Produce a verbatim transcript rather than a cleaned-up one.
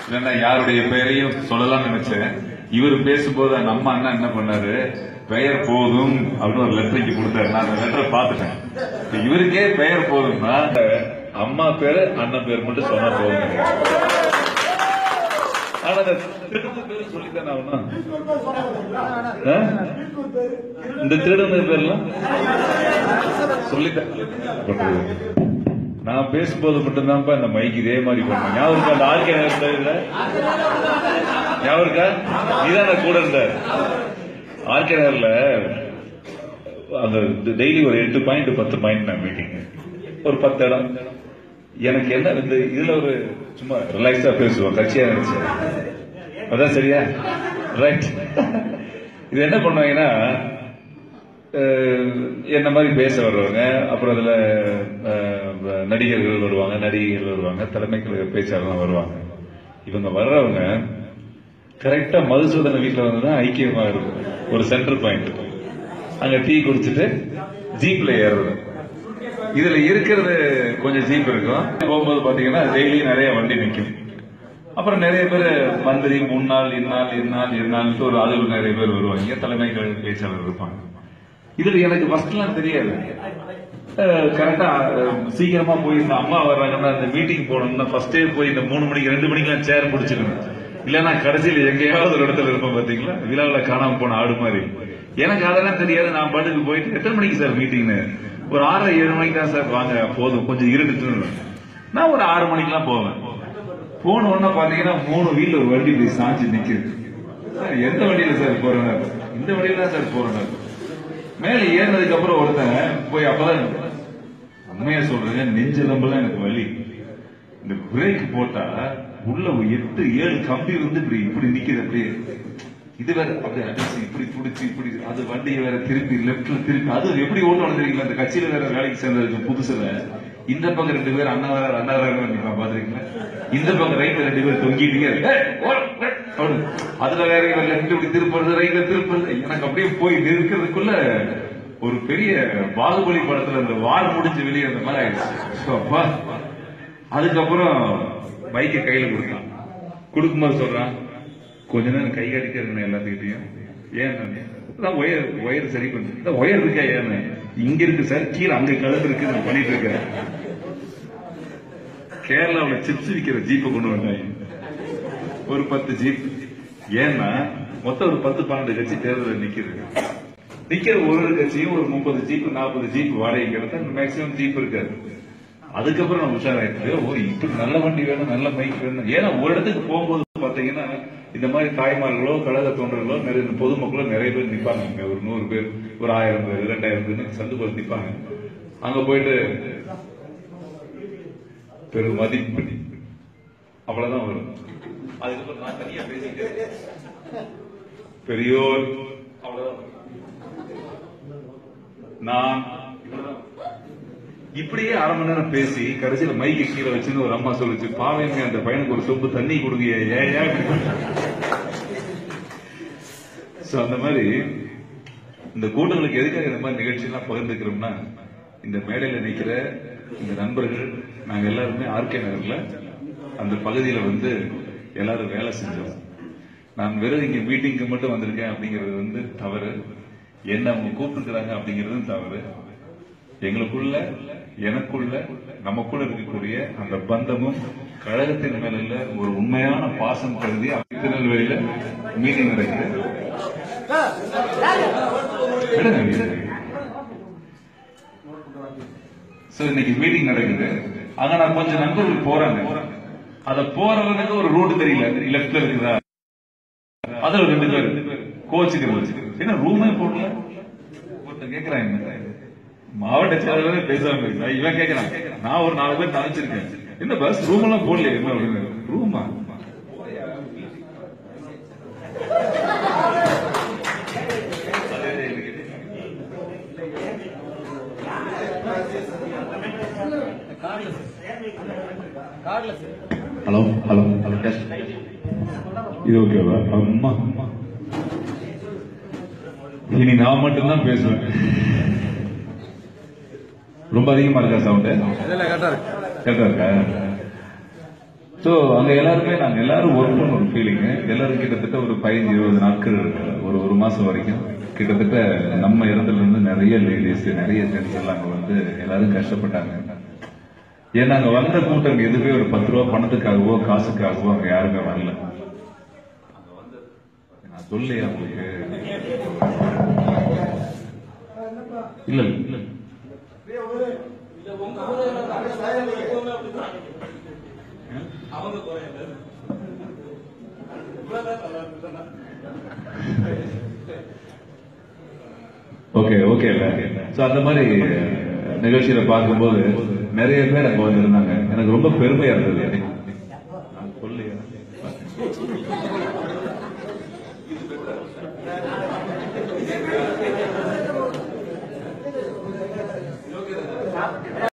இல்லைன்னா யாருடைய பெயரையும் சொல்லலாம்னு நினைச்சேன். இவர் பேசும்போது அந்த அம்மா அண்ணா என்ன பண்ணாரு, பெயர் போதும் அப்படின்னு ஒரு லெட்டருக்கு கொடுத்தாரு. நான் அந்த லெட்டரை பார்த்துட்டேன். இவருக்கே பெயர் போதும்னா அம்மா பேரு அண்ணன் பேர் மட்டும் சொன்னா போதும். ஆனா திருடு பேர் சொல்லித்தானே ஆகணும். இந்த திருடு பேர்லாம் சொல்லித்தான். நான் பேசும்போது மட்டும்தான்ப்பா இந்த மைக் இதே மாதிரி பண்ணேன். ஞாபகம் அந்த ஆர்கே ஞாபகம் இதான் கூட இருந்த ஆர்கே நகர்ல அந்த டெய்லி ஒரு எட்டு பாயிண்ட் பத்து பாயிண்ட் நான் மீட்டிங் ஒரு பத்து இடம். எனக்கு என்ன இந்த இதுல ஒரு சும்மா ரிலாக்ஸா பேசுவோம், கட்சியா நினைச்சேன். அதான் சரியா? ரைட். இது என்ன பண்ணுவாங்கன்னா என்ன மாதிரி பேச வருவாங்க, அப்புறம் அதுல நடிகர்கள் வருவாங்க, நடிகைகள் வருவாங்க, தலைமை பேச்சாளர்கள் வருவாங்க. இவங்க வர்றவங்க கரெக்டா மதுசூதன வீட்டுல வந்துதான் ஐக்கியமா இருக்கும். ஒரு சென்ட்ரல் பாயிண்ட் அங்க டீ குடிச்சிட்டு ஜீப்ல ஏறுறது. இதுல இருக்கிறது கொஞ்சம் ஜீப் இருக்கும். போகும்போது பாத்தீங்கன்னா டெய்லி நிறைய வண்டி நிற்கும். அப்புறம் நிறைய பேர் மந்திரி முன்னாள் இந்நாள் இந்நாள் இந்நாள் ஒரு அது நிறைய பேர் வருவாங்க, தலைமை பேச்சாளர் இருப்பாங்க. இதுல எனக்கு ஃபர்ஸ்ட் எல்லாம் தெரியாது. கரெக்டா சீக்கிரமா போய் இந்த அம்மா வர்றாங்கன்னா இந்த மீட்டிங் போனோம்னா ஃபர்ஸ்டே போய் இந்த மூணு மணிக்கு ரெண்டு மணிக்கெல்லாம் சேர் பிடிச்சிக்கணும். இல்லைன்னா கடைசியில் எங்கேயாவது ஒரு இடத்துல இருப்போம் பாத்தீங்களா, விழாவில் காணாம போன ஆடு மாதிரி. எனக்கு அதெல்லாம் தெரியாது. நான் பாட்டுக்கு போயிட்டு எத்தனை மணிக்கு சார் மீட்டிங்னு, ஒரு ஆறரை ஏழு மணிக்கு தான் சார் வாங்க போதும் கொஞ்சம் இருந்துட்டு. நான் ஒரு ஆறு மணிக்கெல்லாம் போவேன். போன உடனே பாத்தீங்கன்னா மூணு வீட்டுல ஒரு வண்டி போய் சாஞ்சி நிக்குது. எந்த வண்டியில சார் போறேன்? இந்த வண்டியில தான் சார் போறேன். மேல ஏறினதுக்கு அப்புறம் ஒருத்தன் போய் அப்பதான் உண்மையா சொல்றேன், நெஞ்செலும்பெல்லாம் எனக்கு வலி. இந்த பிரேக் போட்டா உள்ள ஒரு எட்டு ஏழு கம்பி வந்து இப்படி இப்படி நிக்குது. அப்படியே இது வேற அப்படியே அடிச்சு இப்படி பிடிச்சி இப்படி அது வண்டியை வேற திருப்பி லெப்ட்ல திருப்பி அது எப்படி ஓட்டணும் தெரியுங்களா? அந்த கட்சியில வேற வேலைக்கு சேர்ந்ததுக்கு புதுசுல இந்த பக்கம் ரெண்டு பேர் அண்ணா வேற அண்ணா வேற பாத்துருக்கீங்களா? இந்த பக்கம் ரைட்ல ரெண்டு பேர் தொங்கிட்டீங்க. அதுல வேற லெப்ட் இப்படி திருப்பது ரைட்ல திருப்பது. எனக்கு அப்படியே போய் நிற்கிறதுக்குள்ள ஒரு பெரிய பாகுபலி படத்துல அந்த வார் முடிஞ்சு வெளியே அந்த மாதிரி ஆயிடுச்சு. அதுக்கப்புறம் பைக்கை கையில கொடுத்தான். கொடுக்கும்போது சொல்றான், கொஞ்ச நேரம் கை காட்டிட்டே இருக்கணும் எல்லாத்துக்கிட்டையும். ஏன் ஒயர் ஒயர் சரி பண்ணு, ஒயர் இருக்கா? ஏன் இங்க இருக்கு சார், கீழே அங்க கலந்து இருக்கு, நான் பண்ணிட்டு இருக்கேன். கேரளாவில் சிப்ஸ் விற்கிற ஜீப்பை கொண்டு வந்தாங்க, ஒரு பத்து ஜீப். ஏன்னா மொத்தம் ஒரு பத்து பன்னெண்டு கட்சி தேர்தலில் நிக்கிறது. நிக்கிற ஒரு ஒரு கட்சியும் ஒரு முப்பது ஜீப் நாற்பது ஜீப் வாடகைங்கிறத மேக்சிமம் ஜீப் இருக்காது. அதுக்கப்புறம் நம்ம உஷாராயிட்டு, ஓ இப்படி நல்ல வண்டி வேணும், நல்ல பைக் வேணும். ஏன்னா ஒரு இடத்துக்கு போகும்போது பாத்தீங்கன்னா இந்த மாதிரி தாய்மார்களோ கழக தொண்டர்களோ நிறைய பொதுமக்களோ நிறைய பேர் நிப்பாங்க. ஒரு நூறு பேர், ஒரு ஆயிரம் பேர், இரண்டாயிரம் பேர் சந்து போய் நிப்பாங்க. அங்க போயிட்டு பெரும் மதிப்பு அவ்வளவுதான் வரும். அதுக்கப்புறம் நான் தனியா பேசிட்டேன், பெரியோர் அவ்வளவுதான். நான் இப்படியே அரை மணி நேரம் பேசி கடைசியில மைக்கு கீழே வச்சுன்னு ஒரு அம்மா சொல்லிச்சு, பாவமே அந்த பையனுக்கு ஒரு சொம்பு தண்ணி கொடுங்க. ஏயா அந்த மாதிரி இந்த கூட்டங்களுக்கு எதுக்காக இந்த மாதிரி நிகழ்ச்சி எல்லாம் பகிர்ந்துக்கிறோம்னா, இந்த மேடையில நிக்கிற இந்த நண்பர்கள் நாங்க எல்லாருமே ஆர்கே நகர்ல அந்த பகுதியில வந்து எல்லாரும் வேலை செஞ்சோம். நான் வெறும் இங்க மீட்டிங்க்கு மட்டும் வந்திருக்கேன் அப்படிங்கிறது வந்து தவறு. என்ன அவங்க கூப்பிட்டுக்கிறாங்க அப்படிங்கிறதும் தவறு. எங்களுக்குள்ள எனக்குள்ள நமக்குள்ள இருக்கக்கூடிய அந்த பந்தமும் கழகத்தின் மேல ஒரு உண்மையான பாசம் கருதி திருநெல்வேலியில மீட்டிங் நடக்குது. இன்னைக்கு மீட்டிங் நடக்குது. அங்க நான் கொஞ்சம் நண்பர்கள் போறாங்க. அத போறவங்களுக்கு ஒரு ரூட் தெரியல, லெப்ட்ல இருக்குதா, அதுல ரெண்டு பேர் கோச்சுக்கிறது. ஏன்னா ரூமே போடல. ஒருத்தர் கேட்கிறாங்க, மாவட்ட செயலாளரே பேசாம இருக்கா? இவன் கேட்கிறான், நான் ஒரு நாலு பேர் நினைச்சிருக்கேன், என்ன பஸ் ரூம் எல்லாம் போடல என்ன அப்படின்னு. ரூமா ஹலோ ஹலோ ஹலோ இது ஓகேவா? அம்மா இனி நான் மட்டும்தான் பேசுவேன். ரொம்ப அதிகமா இருக்கா சவுண்ட்? கரெக்டா இருக்கா? சோ அங்க எல்லாருமே நாங்க எல்லாரும் ஒர்க் பண்ண ஒரு ஃபீலிங். எல்லாரும் கிட்டத்தட்ட ஒரு பதினஞ்சு இருபது நாட்கள் ஒரு ஒரு மாசம் வரைக்கும் கிட்டத்தட்ட நம்ம இடத்துல இருந்து நிறைய லேடிஸ் நிறைய ஜென்ஸ் எல்லாம் அங்க வந்து எல்லாரும் கஷ்டப்பட்டாங்க. ஏன்னா அங்க வந்த கூட்டம் எதுவே ஒரு பத்து ரூபா பணத்துக்காகவோ காசுக்காகவோ அங்க யாருமே வரல. நான் சொல்லையா உங்களுக்கு இல்ல இல்ல ஓகே ஓகே சோ அந்த மாதிரி நிகழ்ச்சியில பார்க்கும்போது நிறைய பேர் அங்க வந்திருந்தாங்க. எனக்கு ரொம்ப பெருமையா இருந்தது. சொல்லியா